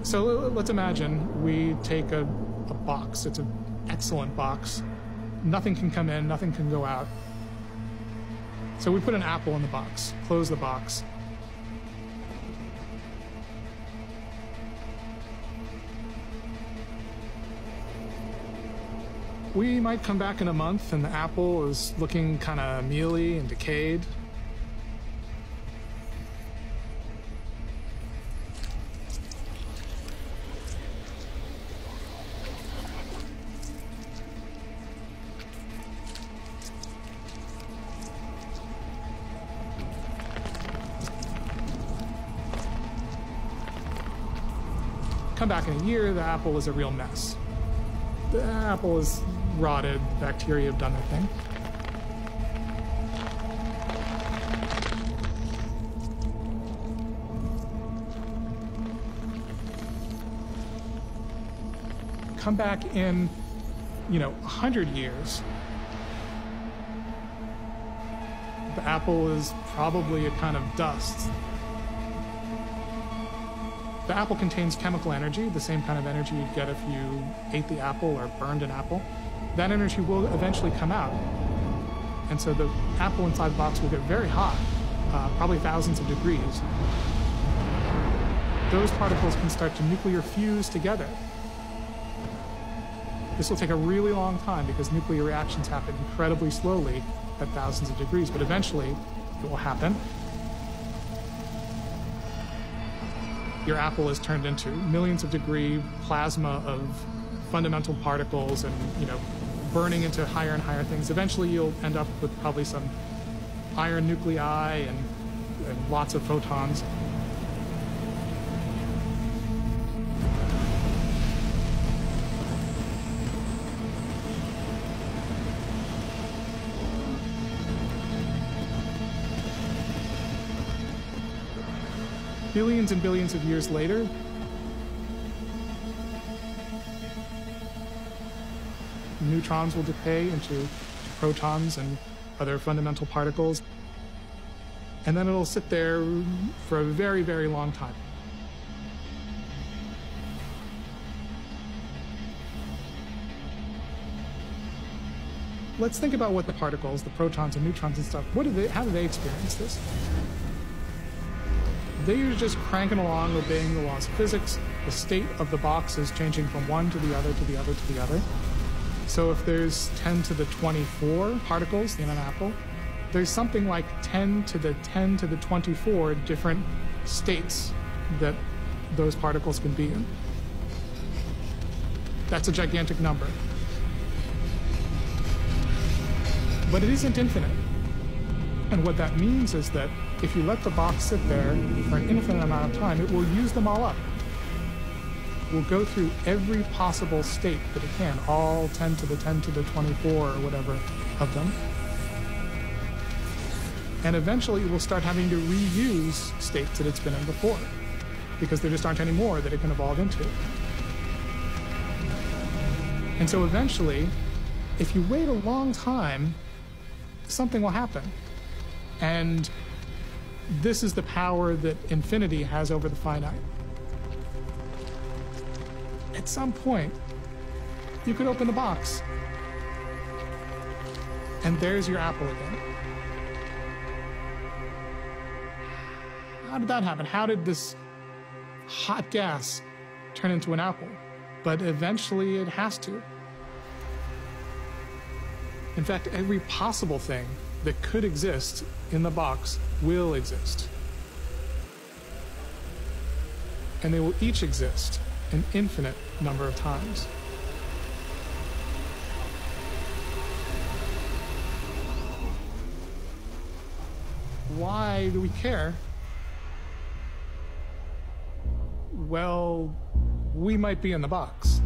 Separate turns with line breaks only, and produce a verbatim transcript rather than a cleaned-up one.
So let's imagine we take a, a box. It's an excellent box. Nothing can come in, nothing can go out. So we put an apple in the box, close the box. We might come back in a month and the apple is looking kind of mealy and decayed. Come back in a year, the apple is a real mess. The apple is rotted, bacteria have done their thing. Come back in, you know, a hundred years. The apple is probably a kind of dust. The apple contains chemical energy, the same kind of energy you'd get if you ate the apple or burned an apple. That energy will eventually come out. And so the apple inside the box will get very hot, uh, probably thousands of degrees. Those particles can start to nuclear fuse together. This will take a really long time because nuclear reactions happen incredibly slowly at thousands of degrees, but eventually it will happen. Your apple is turned into millions of degree plasma of fundamental particles and, you know, burning into higher and higher things. Eventually you'll end up with probably some iron nuclei and, and lots of photons. Billions and billions of years later, neutrons will decay into protons and other fundamental particles, and then it'll sit there for a very, very long time. Let's think about what the particles, the protons and neutrons and stuff, what do they, how do they experience this? They're just cranking along, obeying the laws of physics. The state of the box is changing from one to the other, to the other, to the other. So if there's ten to the twenty-four particles in an apple, there's something like ten to the ten to the twenty-four different states that those particles can be in. That's a gigantic number. But it isn't infinite. And what that means is that if you let the box sit there for an infinite amount of time, it will use them all up. It will go through every possible state that it can, all ten to the ten to the twenty-four or whatever of them. And eventually it will start having to reuse states that it's been in before, because there just aren't any more that it can evolve into. And so eventually, if you wait a long time, something will happen. And this is the power that infinity has over the finite. At some point, you could open the box, and there's your apple again. How did that happen? How did this hot gas turn into an apple? But eventually it has to. In fact, every possible thing that could exist in the box will exist. And they will each exist an infinite number of times. Why do we care? Well, we might be in the box.